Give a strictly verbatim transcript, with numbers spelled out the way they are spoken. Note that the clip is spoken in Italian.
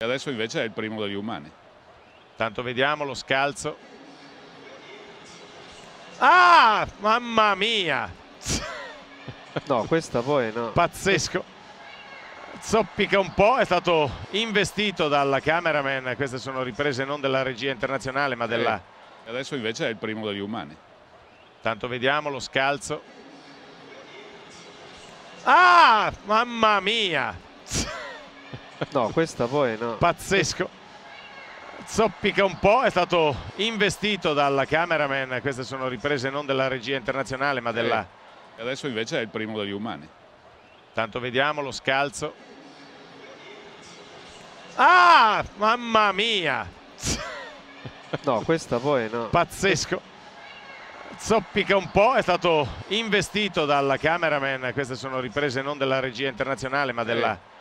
E adesso invece è il primo degli umani. Tanto vediamo lo scalzo. Ah, mamma mia! No, questa poi no. Pazzesco. Zoppica un po', è stato investito dalla cameraman. Queste sono riprese non della regia internazionale ma della... E adesso invece è il primo degli umani. Tanto vediamo lo scalzo. Ah, mamma mia! No, questa poi no. Pazzesco. Zoppica un po', è stato investito dalla cameraman. Queste sono riprese non della regia internazionale ma della... E adesso invece è il primo degli umani. Tanto vediamo lo scalzo. Ah, mamma mia! No, questa poi no. Pazzesco. Zoppica un po', è stato investito dalla cameraman. Queste sono riprese non della regia internazionale ma della...